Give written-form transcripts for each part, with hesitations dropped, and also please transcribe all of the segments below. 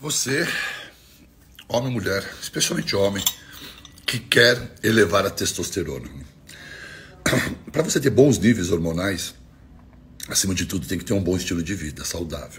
Você, homem ou mulher, especialmente homem, que quer elevar a testosterona. Para você ter bons níveis hormonais, acima de tudo tem que ter um bom estilo de vida, saudável.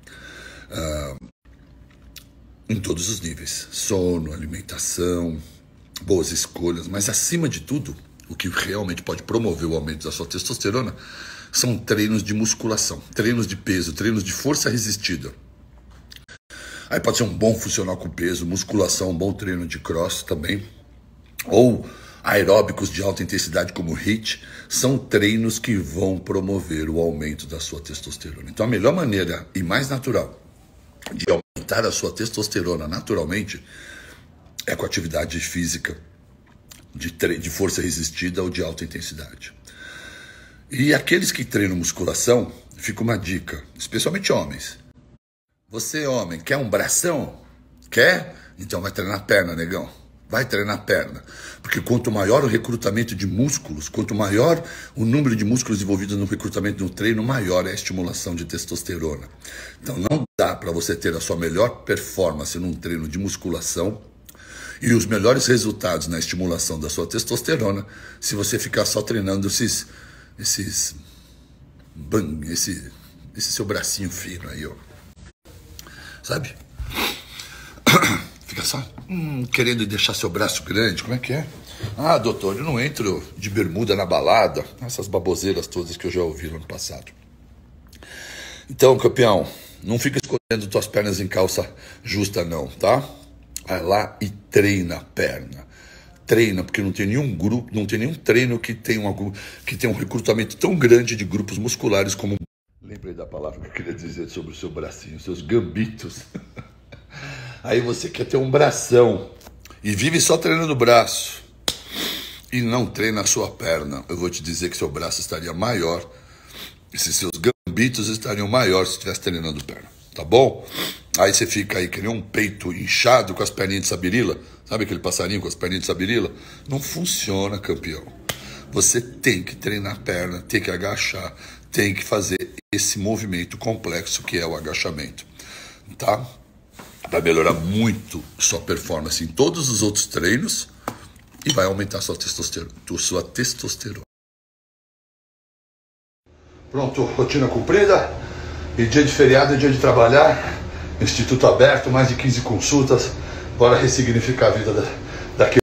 Em todos os níveis, sono, alimentação, boas escolhas, mas acima de tudo, o que realmente pode promover o aumento da sua testosterona são treinos de musculação, treinos de peso, treinos de força resistida. Aí pode ser um bom funcional com peso, musculação, um bom treino de cross também, ou aeróbicos de alta intensidade como HIIT, são treinos que vão promover o aumento da sua testosterona. Então a melhor maneira e mais natural de aumentar a sua testosterona naturalmente é com atividade física de força resistida ou de alta intensidade. E aqueles que treinam musculação, fica uma dica, especialmente homens. Você, homem, quer um bração? Quer? Então vai treinar perna, negão. Vai treinar perna. Porque quanto maior o recrutamento de músculos, quanto maior o número de músculos envolvidos no recrutamento do treino, maior é a estimulação de testosterona. Então não dá para você ter a sua melhor performance num treino de musculação e os melhores resultados na estimulação da sua testosterona se você ficar só treinando esse seu bracinho fino aí, ó. Sabe? Fica só querendo deixar seu braço grande, como é que é? Ah, doutor, eu não entro de bermuda na balada. Essas baboseiras todas que eu já ouvi no ano passado. Então, campeão, não fica escondendo tuas pernas em calça justa não, tá? Vai lá e treina a perna. Treina, porque não tem nenhum grupo, não tem nenhum treino que tenha um recrutamento tão grande de grupos musculares como... Lembrei da palavra que eu queria dizer sobre o seu bracinho, seus gambitos. Aí você quer ter um bração e vive só treinando o braço e não treina a sua perna. Eu vou te dizer que seu braço estaria maior, esses seus gambitos estariam maiores se estivesse treinando perna, tá bom? Aí você fica aí que nem um peito inchado com as perninhas de sabirila. Sabe aquele passarinho com as perninhas de sabirila? Não funciona, campeão. Você tem que treinar a perna, tem que agachar, tem que fazer esse movimento complexo que é o agachamento, tá? Vai melhorar muito sua performance em todos os outros treinos e vai aumentar sua testosterona. Pronto, rotina cumprida. E dia de feriado é dia de trabalhar. Instituto aberto, mais de 15 consultas. Bora ressignificar a vida